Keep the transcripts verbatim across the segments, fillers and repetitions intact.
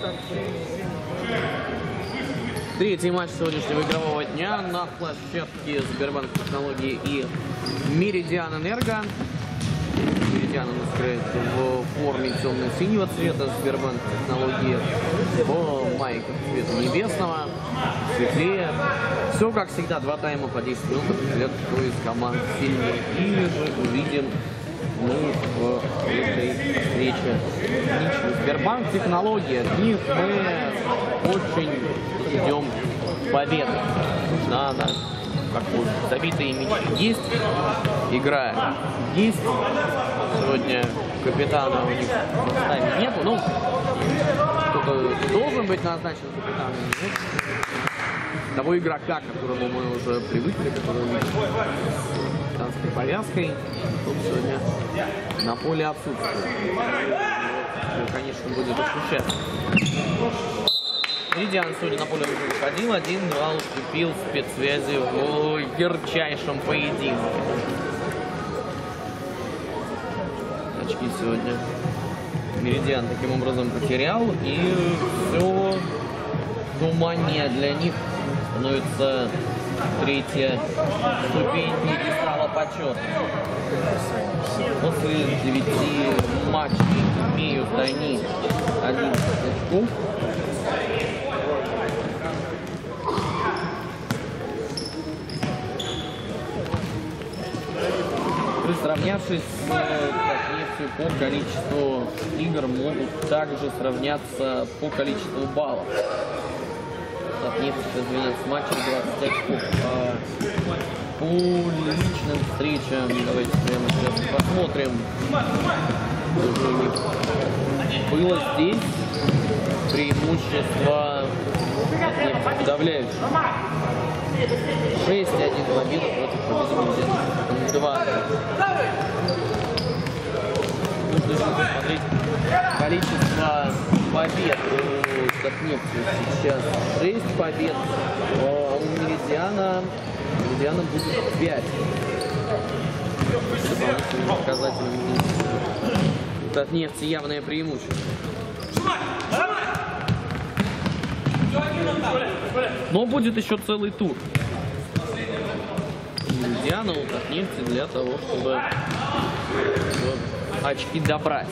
Третий матч сегодняшнего игрового дня на площадке Сбербанк Технологии и Меридиан Энерго. Меридиан у нас играет в форме темно-синего цвета, Сбербанк Технологии в майках цвета небесного, светлее. Все как всегда, два тайма по десять минут, определят, кто из команд сильнее. Или же увидим мы в этой встрече ничью. Сбербанк Технологии, от них мы очень ждем победы. Да, да. Как вот забитые мячи есть, игра есть. Сегодня капитана у них в составе нету. Ну, кто-то должен быть назначен капитаном. Нет. Того игрока, к которому мы уже привыкли, который с капитанской повязкой, тут сегодня на поле отсутствует. Он, конечно, будет ощущаться. Меридиан сегодня на поле выходил, один-два уступил спецсвязи в ярчайшем поединке. Очки сегодня Меридиан таким образом потерял, и все туманнее для них становится третья ступень пьедестала почета. После девяти матчей имеют они одиннадцать очков. Сравнявшись с Татнефтью по количеству игр, могут также сравняться по количеству баллов. Татнефть сейчас двенадцать матчей, двадцать очков. А по личным встречам давайте прямо сейчас посмотрим, что у них было здесь. Преимущество Татнефти подавляющее. шесть один победа против победы два. Нужно еще посмотреть количество побед у Татнефти. Сейчас шесть побед, а у Меридиана, Меридиана будет пять. Дополнительный показатель у Татнефти явное преимущество. Но будет еще целый тур. Меридиана у Татнефти для того, чтобы очки добрать.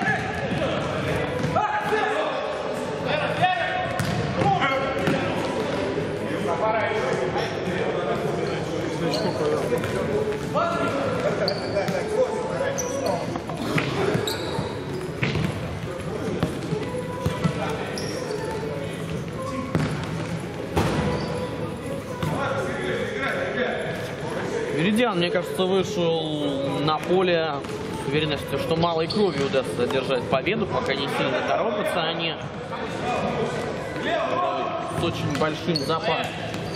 Меридиан, мне кажется, вышел на поле с уверенностью, что малой кровью удастся одержать победу, пока не сильно торопятся они с очень большим запасом.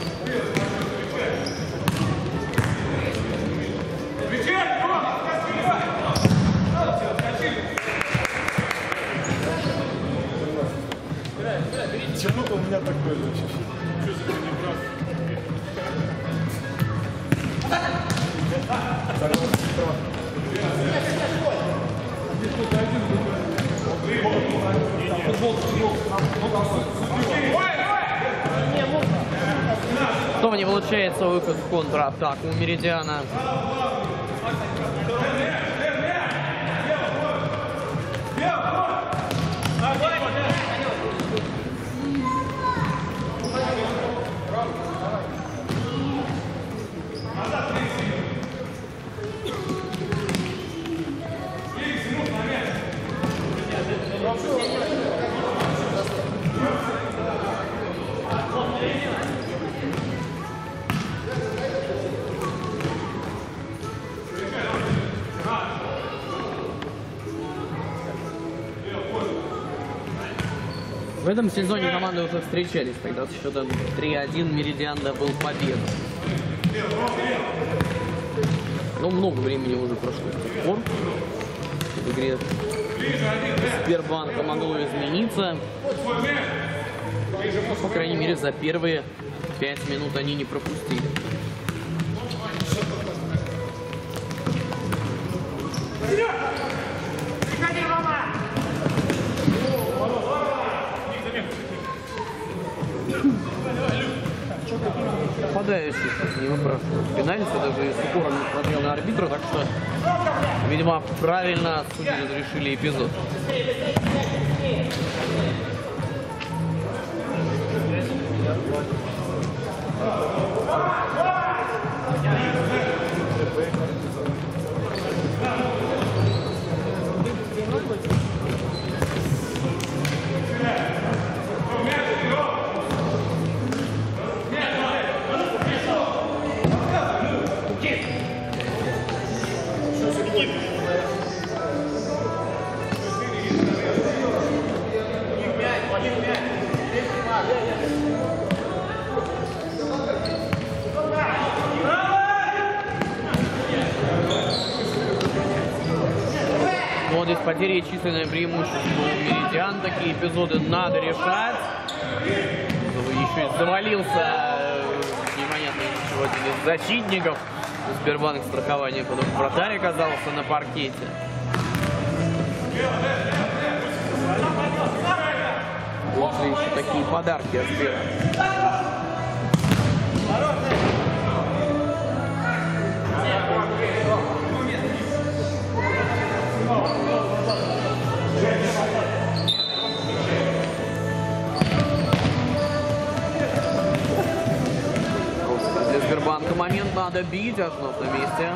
Почему-то у меня такое ощущение. Снова не получается выход в контратаку у Меридиана. В этом сезоне команды уже встречались, тогда с счетом три один Меридиан добыл победу. Но много времени уже прошло с тех пор. В игре Сбербанка могло измениться. Но, по крайней мере, за первые пять минут они не пропустили. нападающий не выпрашивал пенальти, даже с упором не смотрел на арбитра, так что, видимо, правильно судьи разрешили эпизод. Вот здесь потери численное преимущество у Меридиан. Такие эпизоды надо решать. Еще и завалился непонятно чего из защитников Сбербанк страхования, потом вратарь оказался на паркете. Вот же еще такие подарки от Сбера. Для Сбербанка момент надо бить, Ажнов на месте.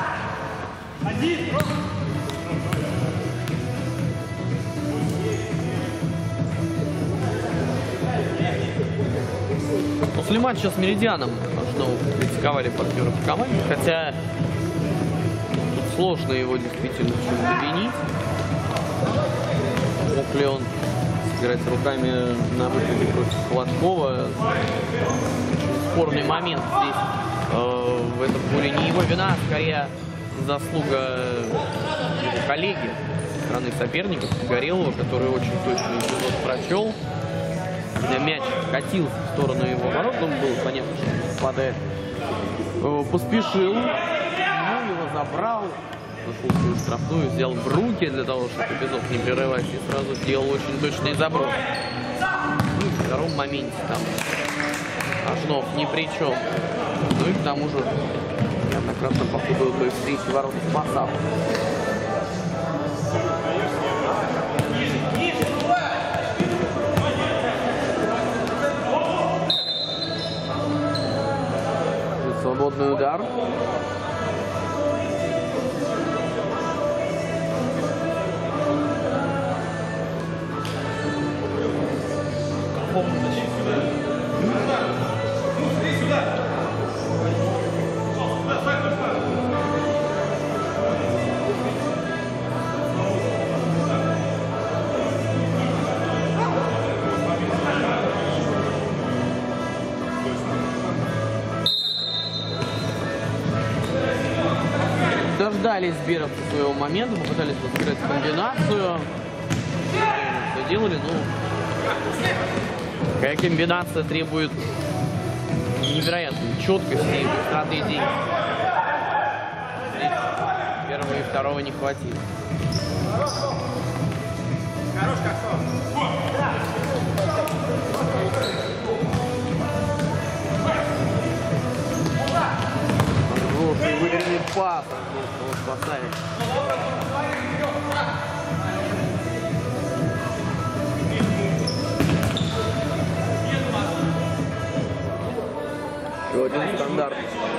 После матча с Меридианом Ажнову критиковали партнеры по команде, хотя тут сложно его действительно в чем-то винить. Мог ли он сыграть руками на выходе против Холодкова? Спорный момент здесь э, в этом поле не его вина, а скорее заслуга его коллеги со стороны соперников Горелого, который очень точно эпизод прочел. Когда мяч катился в сторону его ворот, он был понятно, что он попадает. Э, поспешил, ну, его забрал, зашел в свою штрафную, взял в руки для того, чтобы эпизод не прерывать, и сразу сделал очень точный заброс. Ну, и в втором моменте там Ажнов ни при чем. Ну и к тому же неоднократно по ходу той встречи ворот спасал. Свободный удар. Дождались сберовцы своего момента, попытались сыграть комбинацию. Что делали, ну, какая комбинация требует невероятной четкости и быстроты действий. Здесь первого и второго не хватило. Хорош, выверенный пас, он спасает. Еще один стандарт.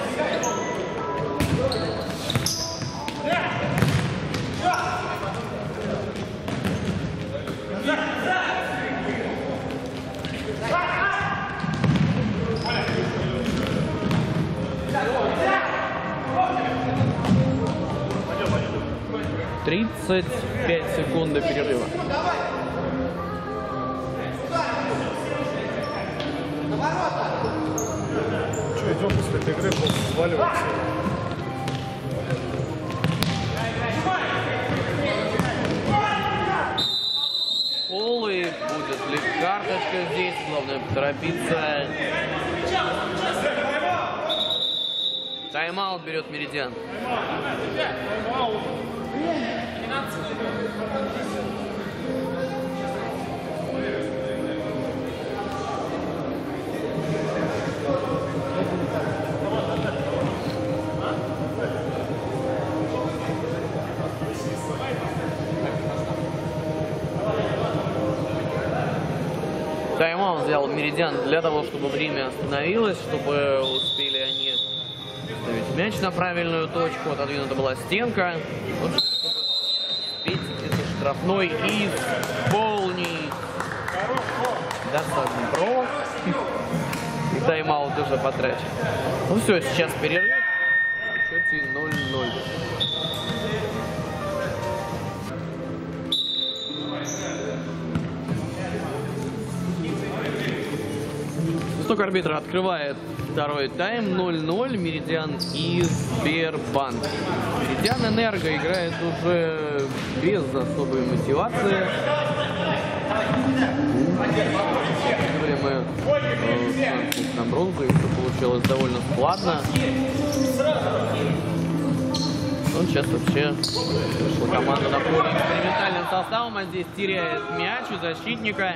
тридцать пять секунд до перерыва. Что, идем после этой игры, просто сваливаться. Фол, и будет ли карточка здесь, главное поторопиться. Тайм-аут берет Меридиан. Тайм-аут взял Меридиан для того, чтобы время остановилось, чтобы успели они ставить мяч на правильную точку. Отодвинута была стенка. Вот, чтобы успеть это штрафной и исполнить. Достаточно про. И тайм-аут уже потрачен. Ну все, сейчас перерыв. В счете ноль ноль. Свисток арбитра открывает второй тайм. ноль ноль. Меридиан и Сбербанк. Меридиан Энерго играет уже без особой мотивации. Мы э, на бронзу, и все получилось довольно складно. Ну, сейчас вообще вышла команда на поле экспериментальным составом, а здесь теряет мяч у защитника.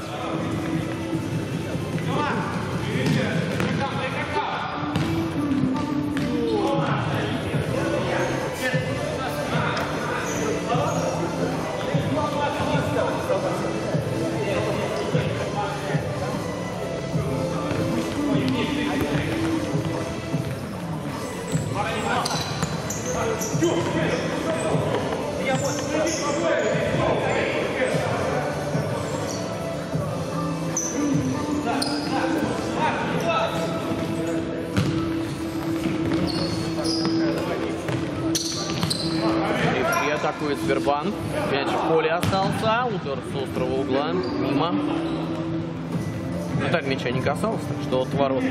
И атакует Сбербанк. Мяч в поле остался. Удар с острого угла. Мимо. Вратарь мяча не касался, так что от ворот.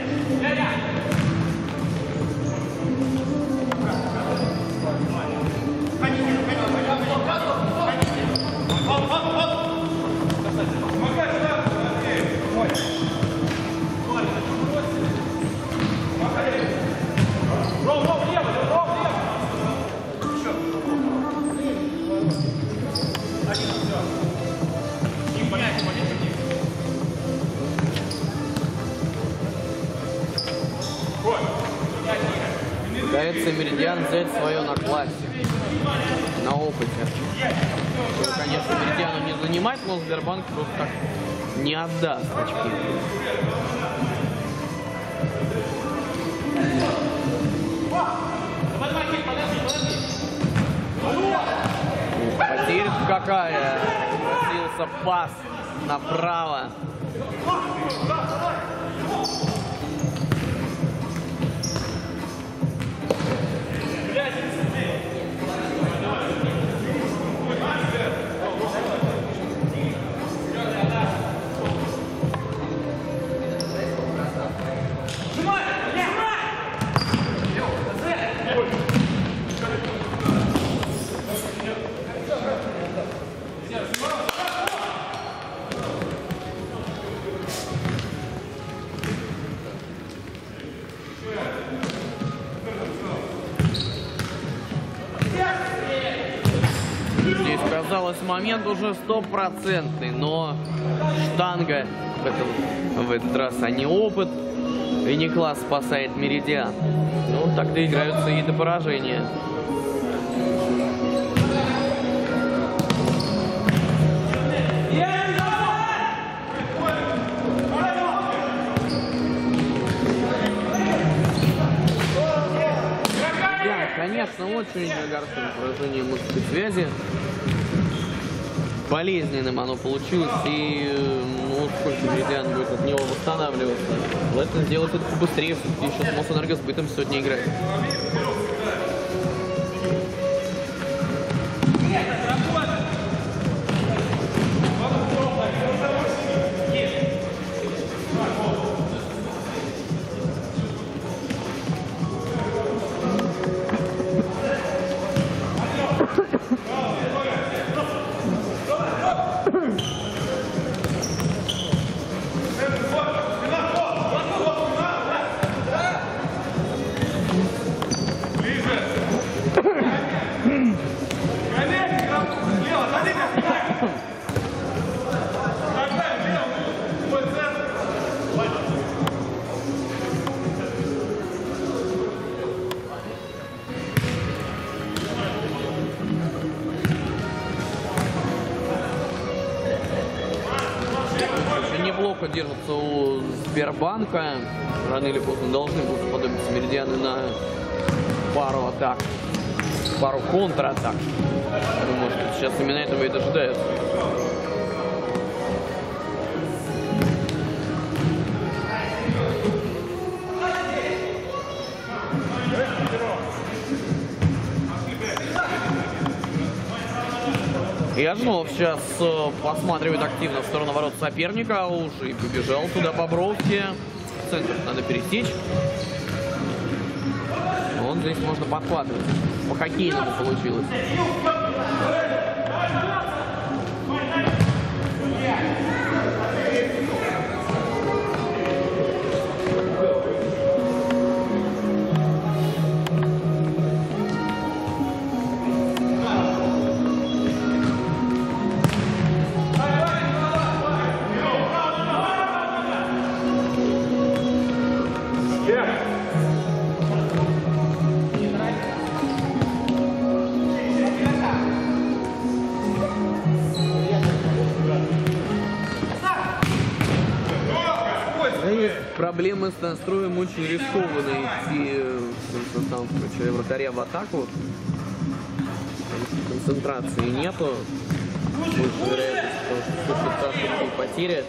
Пытается Меридиан взять свое на классе, на опыте. Что, конечно, Меридиану не занимать, но Сбербанк просто так не отдаст очки. Потеря какая! Просился пас направо. Здесь, казалось, момент уже стопроцентный, но штанга в, этом, в этот раз, а не опыт, и не класс спасает Меридиан. Ну, так-то играются и до поражения. Конечно, очень огорчен поражением мышечной связи. Болезненным оно получилось, и ну, сколько Меридиан будет от него восстанавливаться. Лэттон сделает это побыстрее, еще с Мосэнергосбытом сегодня играет. неплохо держатся у Сбербанка. Рано или поздно должны будут уподобиться Меридианы на пару атак, пару контратак. Я думаю, что сейчас именно этого и дожидаются. Яжнов сейчас посматривает активно в сторону ворот соперника, уже и побежал туда по бровке. В центр надо пересечь. Он здесь можно подхватывать. По-хоккейному получилось. Проблемы с настроем, очень рискованно идти в состав вратаря в атаку. Концентрации нету. Больше вероятность, потому что такие потери.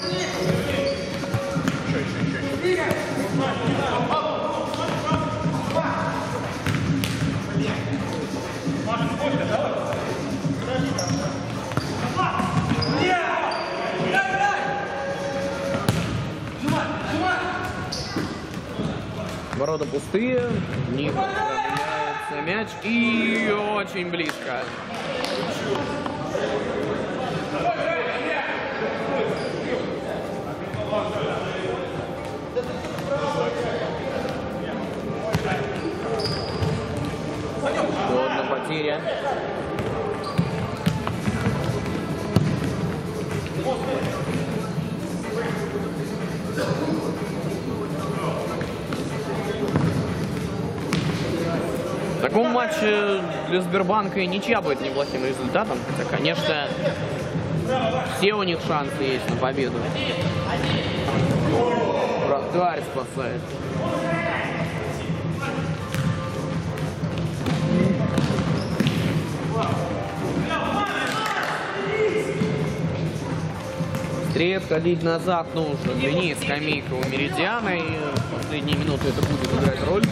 Ворота пустые, не поправляется мяч и очень близко. Еще одна потеря. В таком матче для Сбербанка и ничья будет неплохим результатом. Хотя, конечно, все у них шансы есть на победу. Вратарь спасает. Быстрее отходить назад нужно. Длиннее скамейка у Меридиана, и в последние минуты это будет играть роль.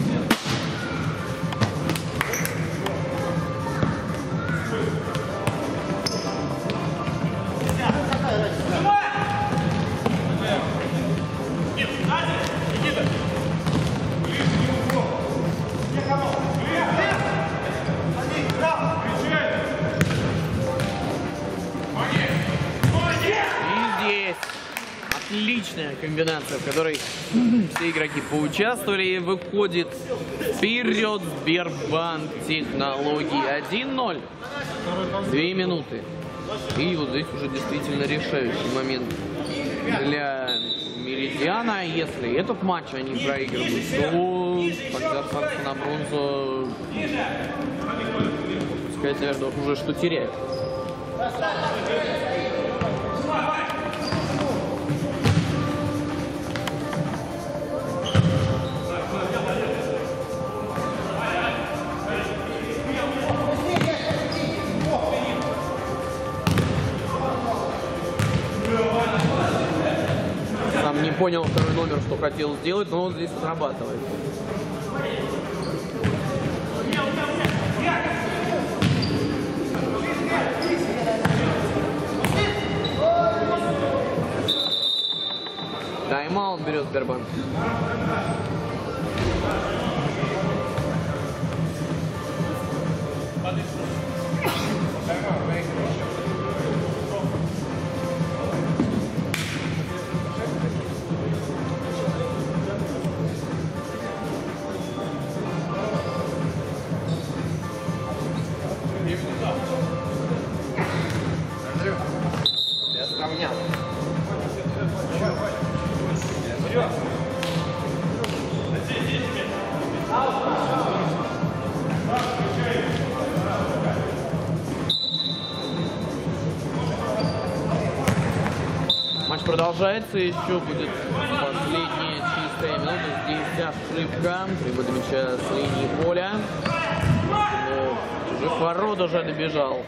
Отличная комбинация, в которой все игроки поучаствовали, и выходит вперед Сбербанк Технологии один ноль. Две минуты. И вот здесь уже действительно решающий момент для Меридиана. Если этот матч они проигрывают, то поддержаться на бронзу, сказать, наверное, уже что теряют. Не понял второй номер, что хотел сделать, но он здесь срабатывает. Тайм-аут берет Сбербанк. Матч продолжается, еще будет последняя чистая минута. Здесь ошибка, привода мяча с линии поля. Но чужих ворот уже добежал.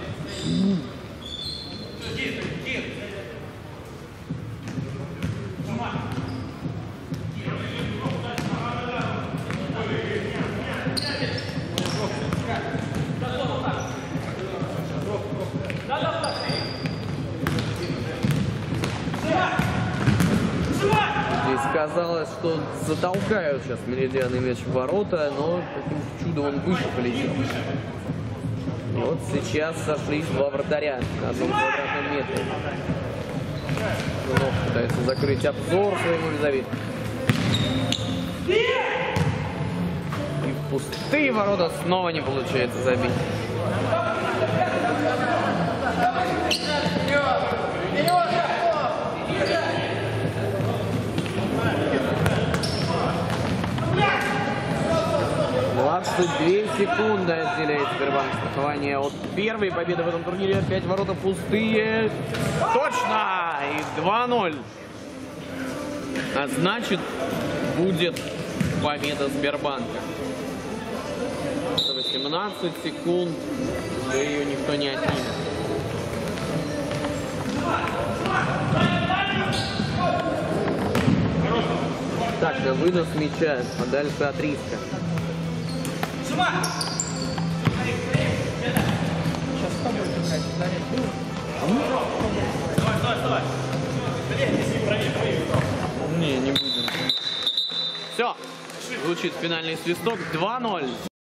Здесь казалось, что затолкают сейчас Меридианы мяч в ворота, но каким-то чудом он выше полетел. И вот сейчас сошлись два вратаря на одном квадратном метре. Жунов пытается закрыть обзор своему визави. И в пустые ворота снова не получается забить. двадцать две секунды отделяет Сбербанк страхование от первой победы в этом турнире. Опять ворота пустые. Точно! И два ноль. А значит, будет победа Сбербанка. восемнадцать секунд. Да ее никто не отнимет. Так, на вынос мяча, а дальше от риска. Не, не будем. Все, звучит финальный свисток. два ноль.